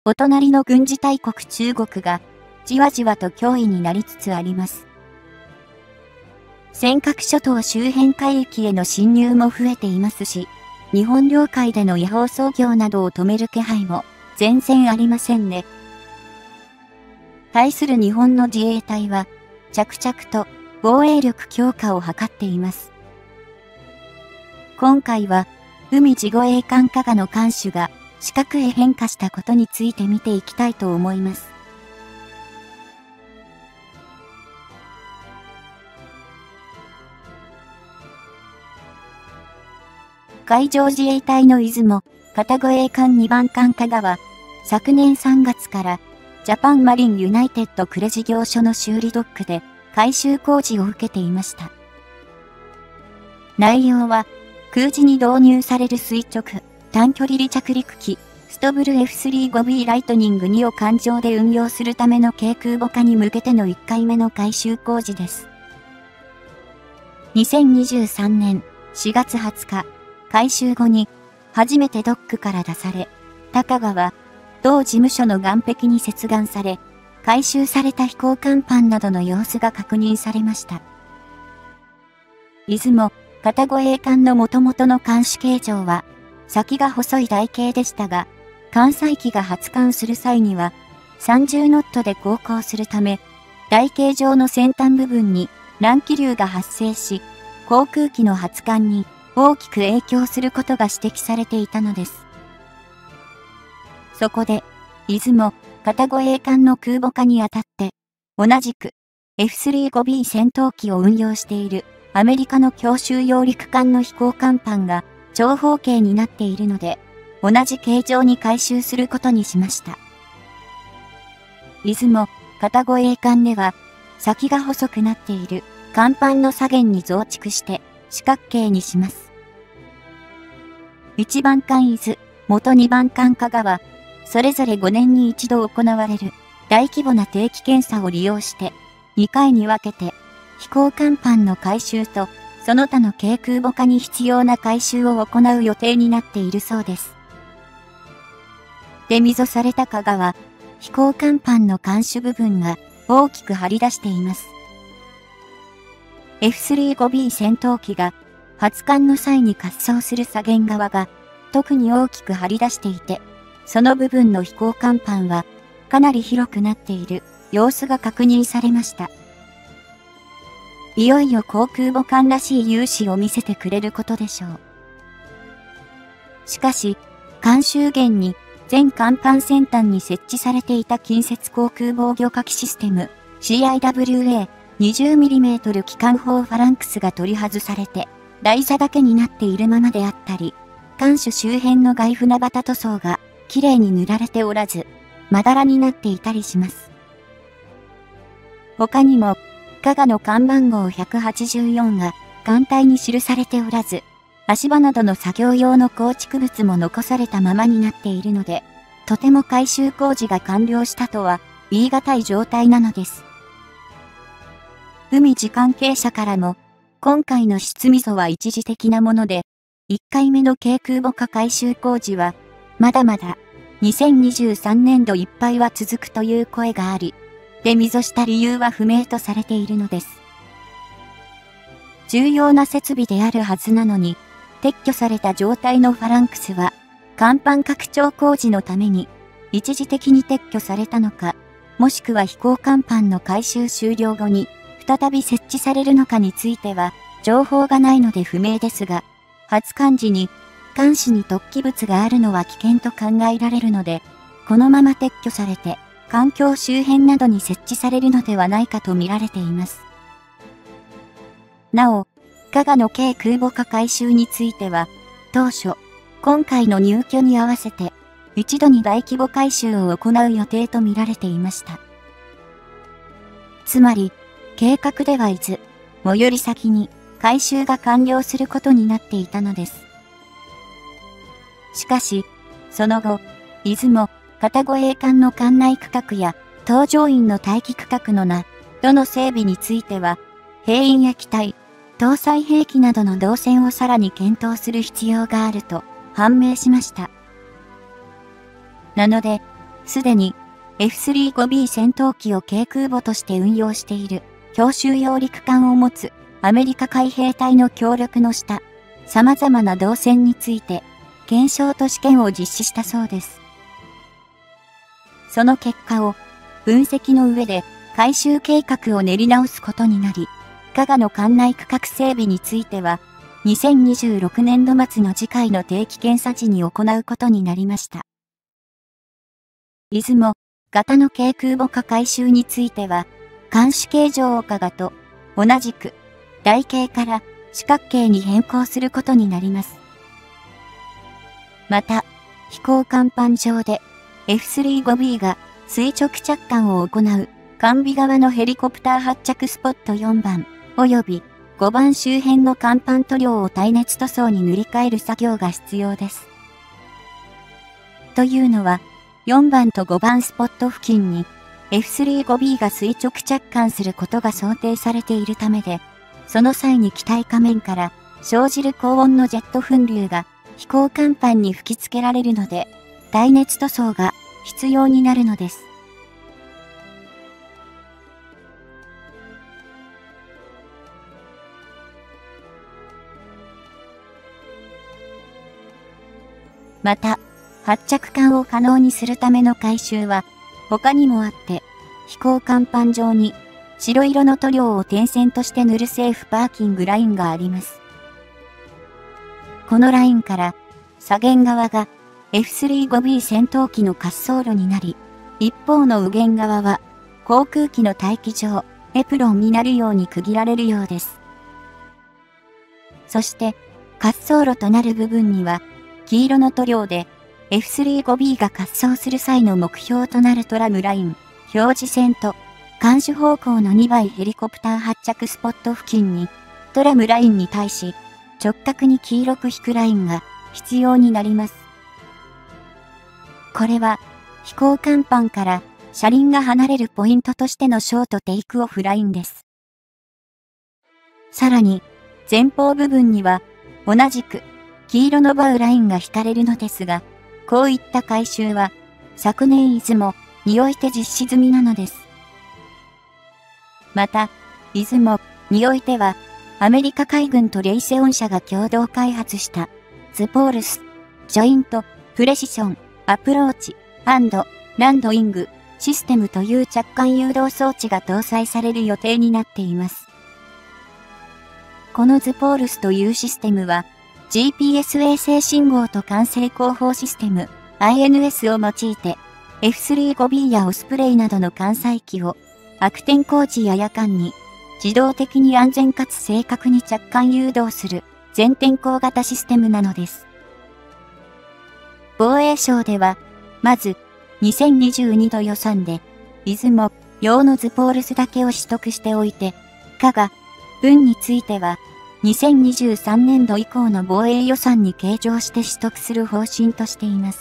お隣の軍事大国中国が、じわじわと脅威になりつつあります。尖閣諸島周辺海域への侵入も増えていますし、日本領海での違法操業などを止める気配も全然ありませんね。対する日本の自衛隊は、着々と防衛力強化を図っています。今回は、海自護衛艦加賀の艦首が四角へ変化したことについて見ていきたいと思います。海上自衛隊の出雲、片護衛艦2番艦加賀は、昨年3月からジャパンマリンユナイテッド呉事業所の修理ドックで改修工事を受けていました。内容は、空自に導入される垂直、短距離離着陸機、ストブル F35B ライトニング2を艦上で運用するための軽空母化に向けての1回目の改修工事です。2023年4月20日、改修後に初めてドックから出され、加賀は同事務所の岸壁に接岸され、改修された飛行甲板などの様子が確認されました。出雲、片護衛艦の元々の艦首形状は、先が細い台形でしたが、艦載機が発艦する際には、30ノットで航行するため、台形状の先端部分に乱気流が発生し、航空機の発艦に大きく影響することが指摘されていたのです。そこで、出雲、片護衛艦の空母化にあたって、同じく F35B 戦闘機を運用しているアメリカの強襲揚陸艦の飛行甲板が長方形になっているので、同じ形状に改修することにしました。出雲、片護衛艦では、先が細くなっている甲板の左舷に増築して四角形にします。1番艦伊豆、元2番艦加賀は、それぞれ5年に一度行われる大規模な定期検査を利用して、2回に分けて、飛行甲板の改修と、その他の軽空母化に必要な改修を行う予定になっているそうです。出溝された加賀は、飛行甲板の艦首部分が大きく張り出しています。F35B 戦闘機が発艦の際に滑走する左舷側が特に大きく張り出していて、その部分の飛行甲板はかなり広くなっている様子が確認されました。いよいよ航空母艦らしい雄姿を見せてくれることでしょう。しかし、艦首舷に全甲板先端に設置されていた近接航空防御火器システム CIWA20mm 機関砲ファランクスが取り外されて、台座だけになっているままであったり、艦首周辺の外船旗塗装がきれいに塗られておらず、まだらになっていたりします。他にも、加賀の艦番号184が艦体に記されておらず、足場などの作業用の構築物も残されたままになっているので、とても改修工事が完了したとは言い難い状態なのです。海事関係者からも、今回の出溝は一時的なもので、1回目の軽空母化改修工事は、まだまだ2023年度いっぱいは続くという声があり、出溝した理由は不明とされているのです。重要な設備であるはずなのに、撤去された状態のファランクスは、甲板拡張工事のために、一時的に撤去されたのか、もしくは飛行甲板の改修終了後に、再び設置されるのかについては、情報がないので不明ですが、発艦時に、艦首に突起物があるのは危険と考えられるので、このまま撤去されて、艦橋周辺などに設置されるのではないかと見られています。なお、加賀の軽空母化改修については、当初、今回の入居に合わせて、一度に大規模改修を行う予定と見られていました。つまり、計画では伊豆、最寄り先に改修が完了することになっていたのです。しかし、その後、出雲、片護衛艦の艦内区画や、搭乗員の待機区画のどの整備については、兵員や機体、搭載兵器などの動線をさらに検討する必要があると判明しました。なので、 すでに F-35B 戦闘機を軽空母として運用している強襲揚陸艦を持つアメリカ海兵隊の協力の下、様々な動線について検証と試験を実施したそうです。その結果を分析の上で改修計画を練り直すことになり、加賀の管内区画整備については、2026年度末の次回の定期検査時に行うことになりました。出雲、型の軽空母化改修については、艦首形状を加賀と同じく台形から四角形に変更することになります。また、飛行甲板上で F-35B が垂直着艦を行う艦尾側のヘリコプター発着スポット4番及び5番周辺の甲板塗料を耐熱塗装に塗り替える作業が必要です。というのは、4番と5番スポット付近に F-35B が垂直着艦することが想定されているためで、その際に機体下面から生じる高温のジェット噴流が飛行甲板に吹き付けられるので、耐熱塗装が必要になるのです。また、発着艦を可能にするための改修は、他にもあって、飛行甲板上に白色の塗料を点線として塗るセーフパーキングラインがあります。このラインから左舷側が F-35B 戦闘機の滑走路になり、一方の右舷側は航空機の待機場、エプロンになるように区切られるようです。そして滑走路となる部分には黄色の塗料で F-35B が滑走する際の目標となるトラムライン、表示線と艦首方向の2倍ヘリコプター発着スポット付近にトラムラインに対し直角に黄色く引くラインが必要になります。これは飛行甲板から車輪が離れるポイントとしてのショートテイクオフラインです。さらに前方部分には同じく黄色のバウラインが引かれるのですが、こういった改修は昨年出雲において実施済みなのです。また、出雲においてはアメリカ海軍とレイセオン社が共同開発したズポールス、ジョイント、プレシション、アプローチ、ランドイング、システムという着艦誘導装置が搭載される予定になっています。このズポールスというシステムは、GPS 衛星信号と管制広報システム INS を用いて F-35B やオスプレイなどの艦載機を悪天候時や夜間に自動的に安全かつ正確に着艦誘導する全天候型システムなのです。防衛省では、まず2022度予算で出雲用のズポールスだけを取得しておいて、加賀分については2023年度以降の防衛予算に計上して取得する方針としています。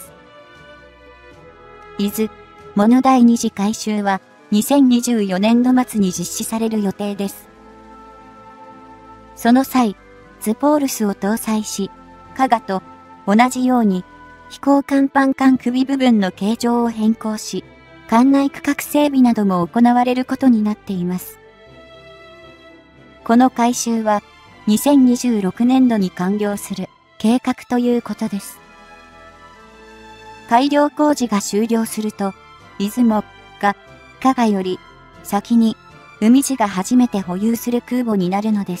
モノ第2次改修は2024年度末に実施される予定です。その際、ズポールスを搭載し、加賀と同じように飛行甲板間首部分の形状を変更し、艦内区画整備なども行われることになっています。この改修は2026年度に完了する計画ということです。改良工事が終了すると、出雲が加賀より先に海自が初めて保有する空母になるのです。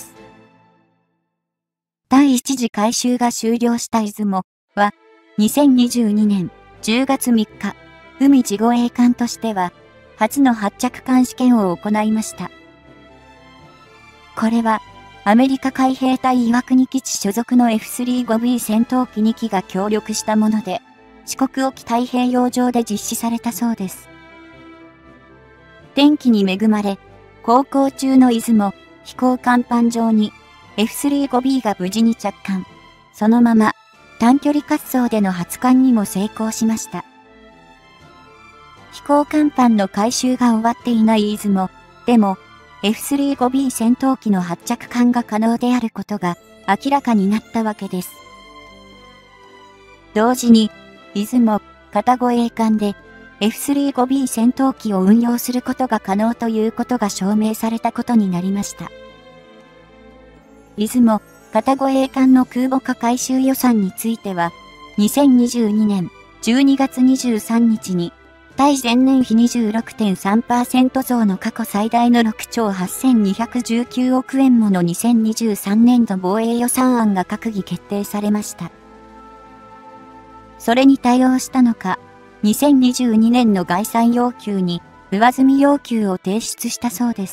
第一次改修が終了した出雲は2022年10月3日、海自護衛艦としては初の発着艦試験を行いました。これはアメリカ海兵隊岩国基地所属の F-35B 戦闘機2機が協力したもので、四国沖太平洋上で実施されたそうです。天気に恵まれ、航行中の出雲飛行甲板上に F-35B が無事に着艦。そのまま短距離滑走での発艦にも成功しました。飛行甲板の改修が終わっていない出雲でも、F-35B 戦闘機の発着艦が可能であることが明らかになったわけです。同時に、出雲、片護衛艦で F-35B 戦闘機を運用することが可能ということが証明されたことになりました。出雲、片護衛艦の空母化改修予算については、2022年12月23日に、対前年比 26.3% 増の過去最大の6兆8219億円もの2023年度防衛予算案が閣議決定されました。それに対応したのか、2022年の概算要求に上積み要求を提出したそうです。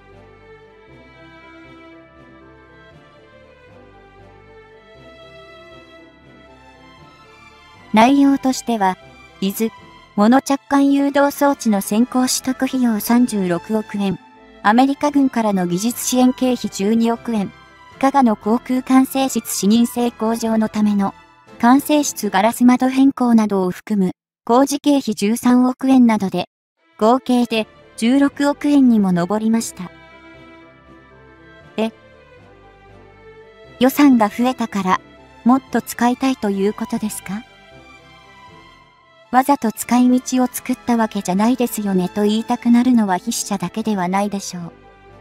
内容としては、伊豆、モノ着艦誘導装置の先行取得費用36億円、アメリカ軍からの技術支援経費12億円、加賀の航空管制室視認性向上のための管制室ガラス窓変更などを含む工事経費13億円などで、合計で16億円にも上りました。予算が増えたから、もっと使いたいということですか？わざと使い道を作ったわけじゃないですよねと言いたくなるのは筆者だけではないでしょう。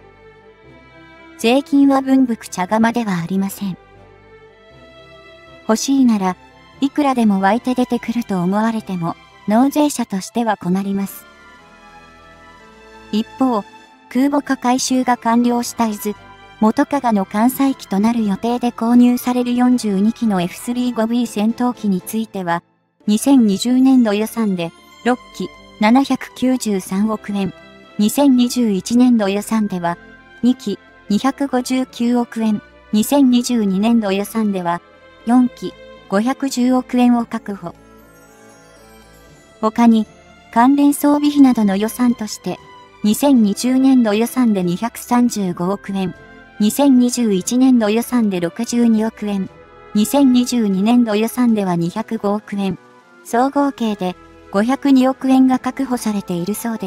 税金は分福茶釜ではありません。欲しいなら、いくらでも湧いて出てくると思われても、納税者としては困ります。一方、空母化改修が完了した伊豆、元加賀の艦載機となる予定で購入される42機の F-35B 戦闘機については、2020年度予算で6機793億円、2021年度予算では2機259億円、2022年度予算では4機510億円を確保。他に関連装備費などの予算として2020年度予算で235億円、2021年度予算で62億円、2022年度予算では205億円、総合計で502億円が確保されているそうです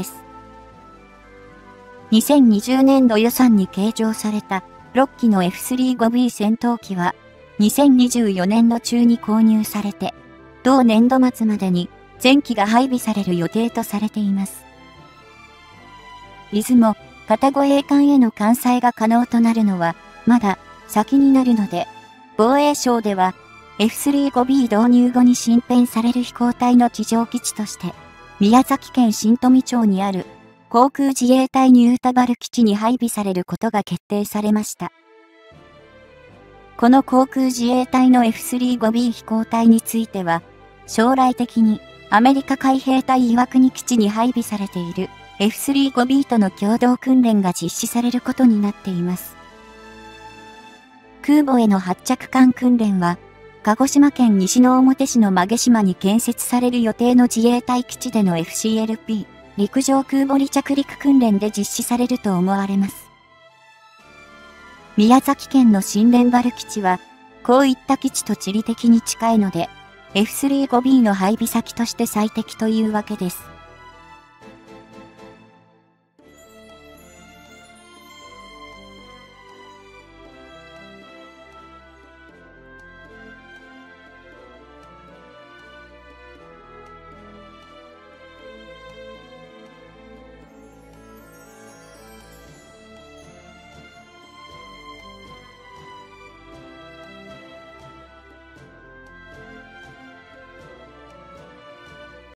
。2020年度予算に計上された6機の F-35B 戦闘機は2024年度中に購入されて、同年度末までに全機が配備される予定とされています。出雲、片護衛艦への艦載が可能となるのはまだ先になるので、防衛省ではF-35B 導入後に新編される飛行隊の地上基地として、宮崎県新富町にある航空自衛隊ニュータバル基地に配備されることが決定されました。この航空自衛隊の F-35B 飛行隊については、将来的にアメリカ海兵隊岩国基地に配備されている F-35B との共同訓練が実施されることになっています。空母への発着艦訓練は、鹿児島県西之表市の馬毛島に建設される予定の自衛隊基地での FCLP 陸上空母離着陸訓練で実施されると思われます。宮崎県の新連原基地は、こういった基地と地理的に近いので、F-35B の配備先として最適というわけです。